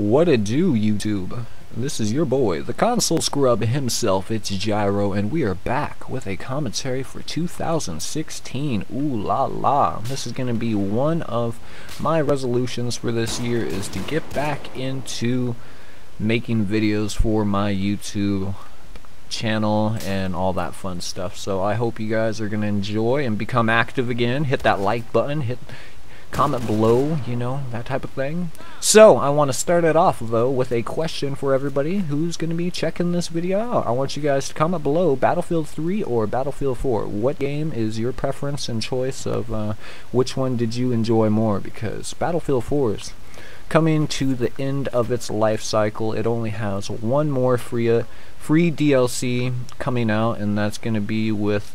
What it do, YouTube? This is your boy, the console scrub himself, it's Gyro, and we are back with a commentary for 2016. Ooh la la. This is going to be one of my resolutions for this year, is to get back into making videos for my YouTube channel and all that fun stuff. So I hope you guys are going to enjoy and become active again. Hit that like button, hit comment below, you know, that type of thing. So I want to start it off though with a question for everybody who's going to be checking this video out. I want you guys to comment below, Battlefield 3 or Battlefield 4. What game is your preference and choice of which one did you enjoy more? Because Battlefield 4 is coming to the end of its life cycle. It only has one more free DLC coming out, and that's going to be with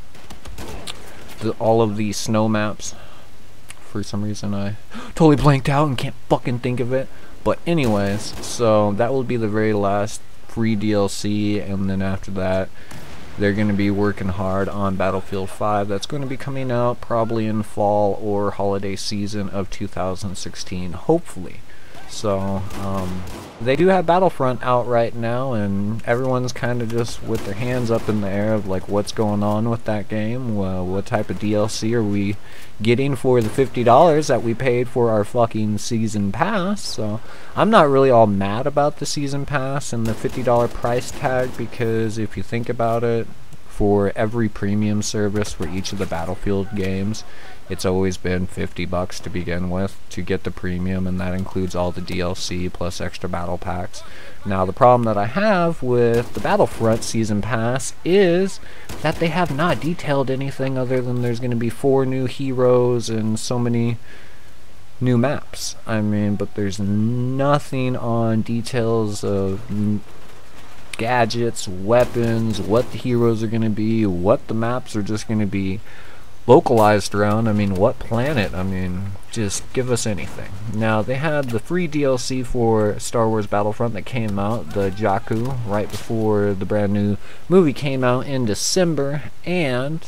all of the snow maps. For some reason I totally blanked out and can't fucking think of it. But anyways, so that will be the very last free DLC, and then after that they're going to be working hard on Battlefield 5. That's going to be coming out probably in fall or holiday season of 2016, hopefully. So they do have Battlefront out right now, and everyone's kind of just with their hands up in the air of like what's going on with that game. What type of DLC are we getting for the $50 that we paid for our fucking season pass? So I'm not really all mad about the season pass and the $50 price tag, because if you think about it, for every premium service for each of the Battlefield games, it's always been $50 to begin with to get the premium, and that includes all the DLC plus extra battle packs. Now the problem that I have with the Battlefront season pass is that they have not detailed anything other than there's going to be 4 new heroes and so many new maps. I mean, but there's nothing on details of gadgets, weapons, what the heroes are going to be, what the maps are just going to be localized around. I mean, what planet? I mean, just give us anything. Now, they had the free DLC for Star Wars Battlefront that came out, the Jakku, right before the brand new movie came out in December, and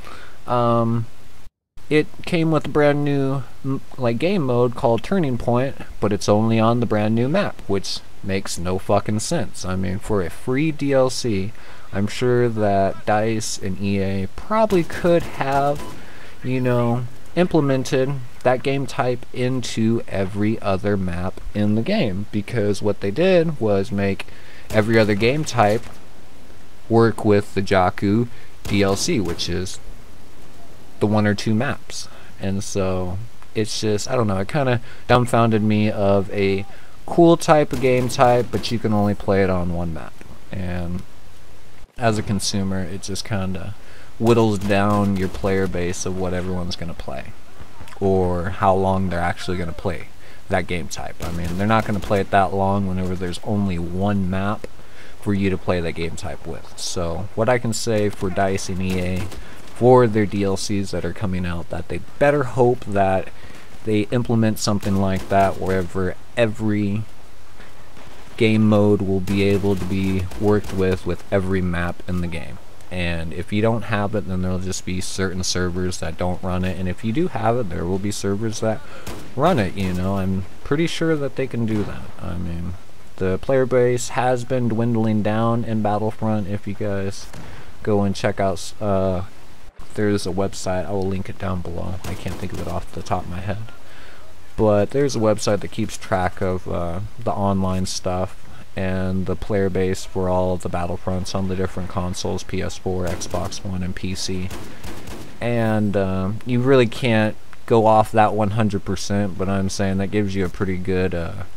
it came with a brand new game mode called Turning Point, but it's only on the brand new map, which makes no fucking sense. I mean, for a free DLC, I'm sure that DICE and EA probably could have, you know, implemented that game type into every other map in the game, because what they did was make every other game type work with the Jakku DLC, which is the 1 or 2 maps. And so it's just, I don't know, it kind of dumbfounded me of a cool type of game type, but you can only play it on 1 map. And as a consumer, it just kind of whittles down your player base of what everyone's going to play, or how long they're actually going to play that game type. I mean, they're not going to play it that long whenever there's only 1 map for you to play that game type with. So what I can say for DICE and EA for their DLCs that are coming out, that they better hope that they implement something like that wherever every game mode will be able to be worked with every map in the game. And if you don't have it, then there'll just be certain servers that don't run it, and if you do have it, there will be servers that run it. You know, I'm pretty sure that they can do that. I mean, the player base has been dwindling down in Battlefront. If you guys go and check out, there's a website, I will link it down below. I can't think of it off the top of my head, but there's a website that keeps track of the online stuff and the player base for all of the Battlefronts on the different consoles, PS4, Xbox One, and PC. And you really can't go off that 100%, but I'm saying that gives you a pretty good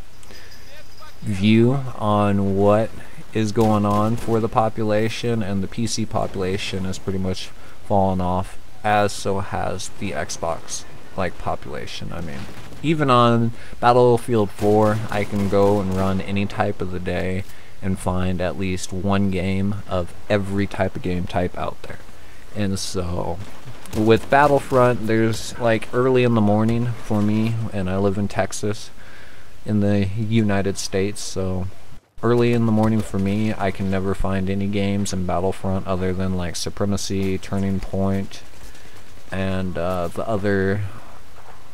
view on what is going on for the population, and the PC population has pretty much fallen off, as so has the Xbox population. I mean, even on Battlefield 4, I can go and run any type of the day and find at least 1 game of every type of game type out there. And so with Battlefront, there's early in the morning for me, and I live in Texas in the United States, so early in the morning for me, I can never find any games in Battlefront other than Supremacy, Turning Point, and the other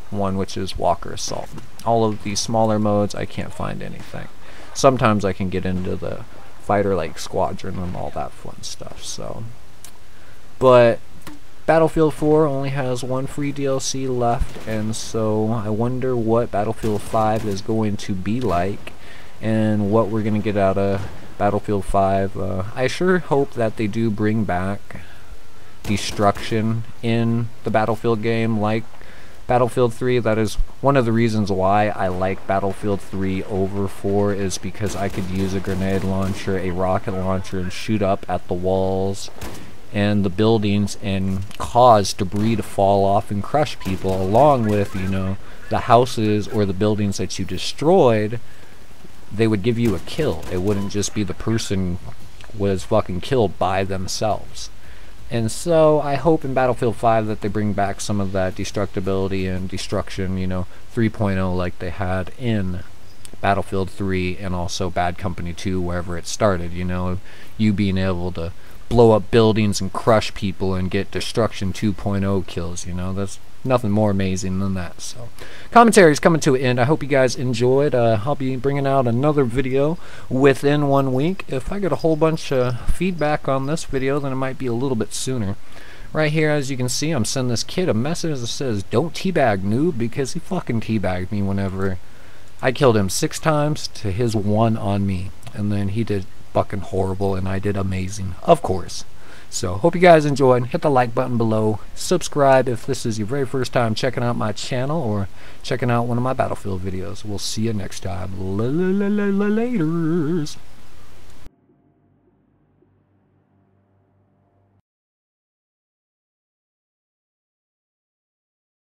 one, which is Walker Assault. All of these smaller modes, I can't find anything. Sometimes I can get into the fighter like Squadron and all that fun stuff. So, but Battlefield 4 only has one free DLC left, and so I wonder what Battlefield 5 is going to be like and what we're going to get out of Battlefield 5. I sure hope that they do bring back destruction in the Battlefield game like Battlefield 3. That is one of the reasons why I like Battlefield 3 over 4, is because I could use a grenade launcher, a rocket launcher, and shoot up at the walls and the buildings and cause debris to fall off and crush people, along with, you know, the houses or the buildings that you destroyed. They would give you a kill. It wouldn't just be the person was fucking killed by themselves. And so I hope in Battlefield 5 that they bring back some of that destructibility and destruction, you know, 3.0 like they had in Battlefield 3 and also Bad Company 2, wherever it started, you know, you being able to blow up buildings and crush people and get destruction 2.0 kills, you know, that's nothing more amazing than that. So commentary is coming to an end. I hope you guys enjoyed. I'll be bringing out another video within 1 week. If I get a whole bunch of feedback on this video, then it might be a little bit sooner. Right here, as you can see, I'm sending this kid a message that says, "Don't teabag, noob," because he fucking teabagged me whenever I killed him 6 times to his 1 on me, and then he did fucking horrible and I did amazing, of course. So hope you guys enjoyed. Hit the like button below, subscribe if this is your very first time checking out my channel or checking out one of my Battlefield videos. We'll see you next time. Laters.